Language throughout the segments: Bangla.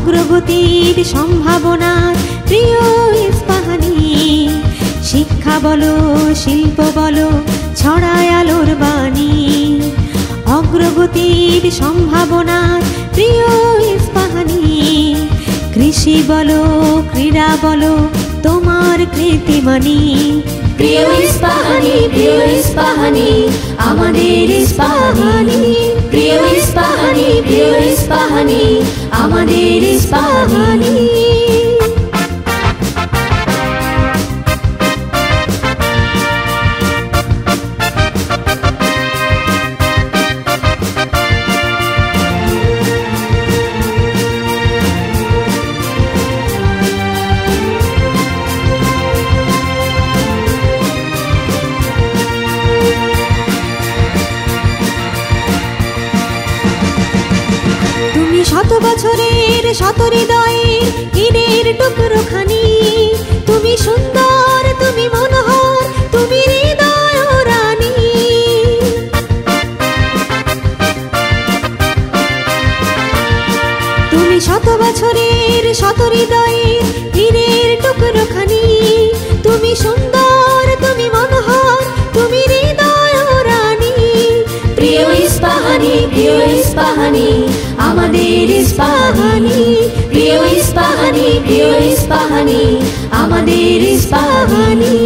অগ্রগতির সম্ভাবনার প্রিয় ইস্পাহানি। শিক্ষা বলো শিল্প বলো ছড়ায় আলোর বাণী। অগ্রগতির সম্ভাবনার প্রিয় ইস্পাহানি। কৃষি বলো ক্রীড়া বলো তোমার কৃতিমানি। প্রিয় ইস্পাহানি আমাদের ইস্পাহানি। প্রিয় ইস্পাহানি আমাদের ইস্পাহানি। শত বছরের শত হৃদয়ের হীরের টুকরো খানি। তুমি সুন্দর তুমি মনোহর তুমি হৃদয় রানী। তুমি শত বছরের শত হৃদয়ের হীরের টুকরো খানি। তুমি সুন্দর তুমি মনোহর তুমি হৃদয় রানী। প্রিয় ইস্পাহানি আমাদের ইস্পাহানি। প্রিয় ইস্পাহানি আমাদের ইস্পাহানি।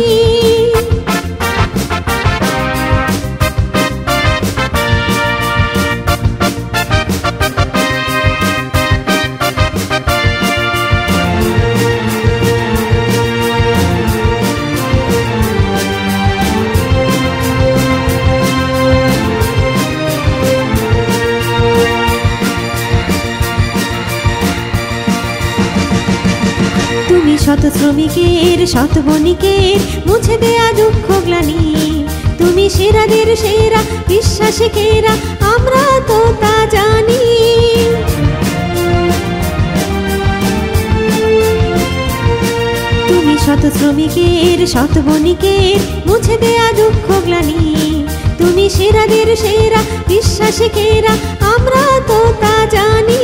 তুমি শত শ্রমিকের শত বণিকের মুছে দেয়া দুঃখ গ্লানি। তুমি সেরাদের সেরা বিশ্বাসীকেরা আমরা তো তা জানি। তুমি শত শ্রমিকের শত বণিকের মুছে দেয়া দুঃখ গ্লানি। তুমি সেরাদের সেরা বিশ্বাসীকেরা আমরা তো তা জানি।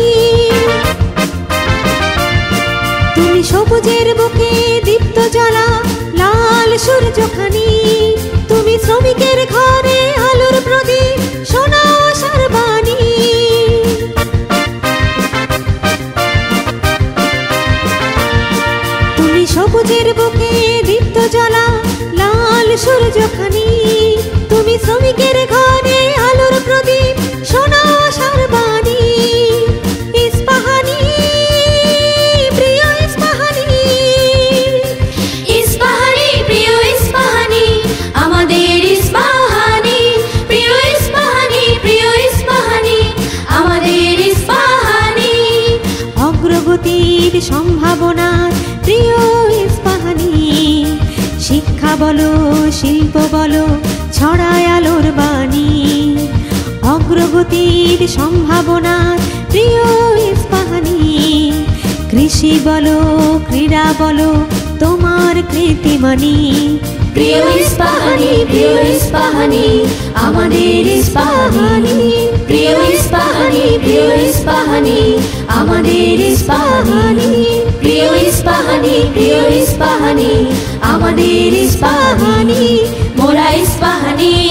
তুমি সবুজের বুকে দীপ্ত জ্বালা লাল সূর্যখানি। তুমি শ্রমিকের ঘরে আলোর প্রদীপ সোনা আশার বাণী। তুমি সবুজের বুকে দীপ্ত জ্বালা লাল সূর্যখানি। তুমি শ্রমিকের ঘরে আলোর প্রদীপ সোনা আশার বাণী। ইস্পাহানি সম্ভাবনার প্রিয় ইস্পাহানি। শিক্ষা বলো শিল্প বলো ছড়ায় আলোর বাণী। অগ্রগতির সম্ভাবনার প্রিয় ইস্পাহানি। কৃষি বলো ক্রীড়া বলো তোমার কৃতিমানি। প্রিয় ইস্পাহানি আমাদের ইস্পাহানি। প্রিয় ইস্পাহানি আমাদের ইস্পাহানি। প্রিয় ইস্পাহানি আমাদের ইস্পাহানি। মোরা ইস্পাহানি।